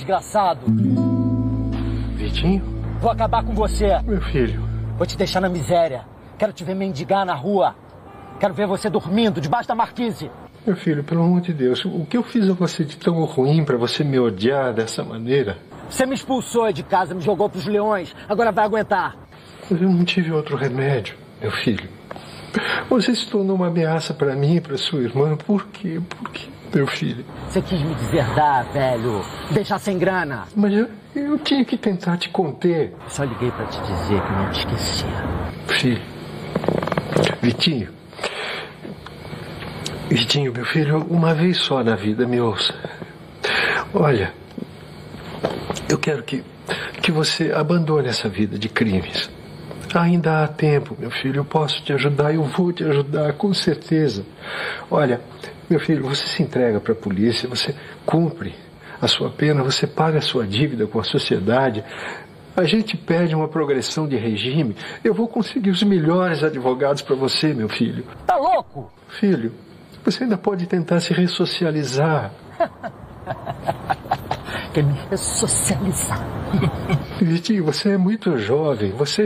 desgraçado. Vitinho? Vou acabar com você. Meu filho. Vou te deixar na miséria. Quero te ver mendigar na rua. Quero ver você dormindo debaixo da marquise. Meu filho, pelo amor de Deus, o que eu fiz a você de tão ruim pra você me odiar dessa maneira? Você me expulsou de casa, me jogou pros leões. Agora vai aguentar. Eu não tive outro remédio, meu filho. Você se tornou uma ameaça pra mim e pra sua irmã. Por quê? Por quê, meu filho? Você quis me deserdar, velho. Me deixar sem grana. Mas eu tinha que tentar te conter. Só liguei pra te dizer que não te esquecia. Filho. Vitinho. Vitinho, meu filho, uma vez só na vida, me ouça. Olha, eu quero que você abandone essa vida de crimes. Ainda há tempo, meu filho, eu posso te ajudar, eu vou te ajudar, com certeza. Olha, meu filho, você se entrega para a polícia, você cumpre a sua pena, você paga a sua dívida com a sociedade. A gente pede uma progressão de regime. Eu vou conseguir os melhores advogados para você, meu filho. Tá louco? Filho, você ainda pode tentar se ressocializar. Quer me ressocializar? Vitinho, você é muito jovem. Você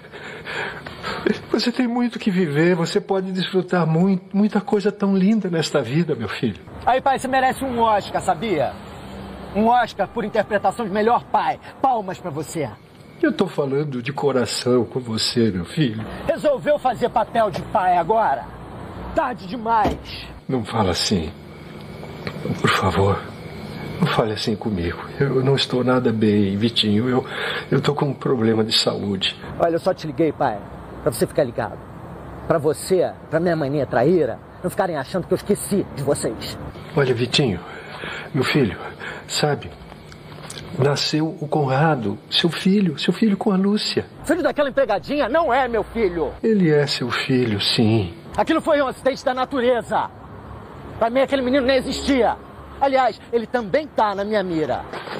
tem muito que viver. Você pode desfrutar muita coisa tão linda nesta vida, meu filho. Aí, pai, você merece um Oscar, sabia? Um Oscar por interpretação de melhor pai. Palmas pra você. Eu tô falando de coração com você, meu filho. Resolveu fazer papel de pai agora? Tarde demais. Não fala assim. Por favor. Não fale assim comigo. Eu não estou nada bem, Vitinho. Eu tô com um problema de saúde. Olha, eu só te liguei, pai, pra você ficar ligado. Pra você, pra minha maninha traíra, não ficarem achando que eu esqueci de vocês. Olha, Vitinho, meu filho, sabe, nasceu o Conrado, seu filho com a Lúcia. Filho daquela empregadinha não é meu filho. Ele é seu filho, sim. Aquilo foi um acidente da natureza. Pra mim, aquele menino nem existia. Aliás, ele também tá na minha mira.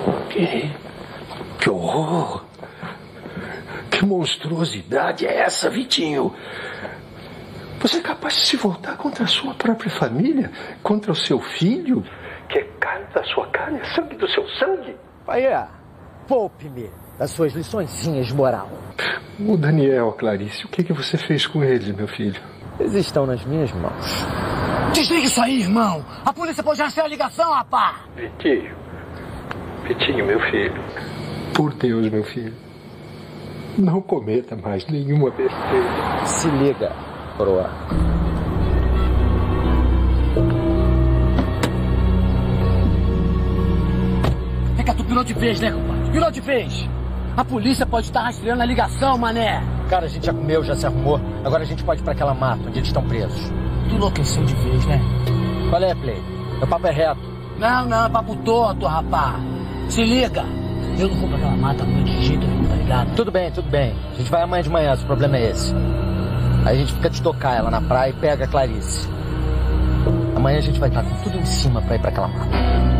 Que horror! Que monstruosidade é essa, Vitinho? Você é capaz de se voltar contra a sua própria família? Contra o seu filho? Que é carne da sua carne, é sangue do seu sangue? Pai, poupe-me das suas liçõezinhas de moral. O Daniel, Clarice, o que você fez com eles, meu filho? Eles estão nas minhas mãos. Desliga isso aí, irmão! A polícia pode rastrear a ligação, rapá! Vitinho, meu filho. Por Deus, meu filho. Não cometa mais nenhuma besteira. Se liga, coroa. É que tu pirou de vez, né, compadre? Pirou de vez! A polícia pode estar rastreando a ligação, mané! Cara, a gente já comeu, já se arrumou. Agora a gente pode ir pra aquela mata onde eles estão presos. Tu enlouqueceu de vez, né? Qual é, Play? Meu papo é reto. Não, é papo torto, rapá. Se liga. Eu não vou pra aquela mata à noite de jeito nenhum, tá ligado? Tudo bem. A gente vai amanhã de manhã, se o problema é esse. Aí a gente fica de tocar ela na praia e pega a Clarice. Amanhã a gente vai estar com tudo em cima pra ir pra aquela mata.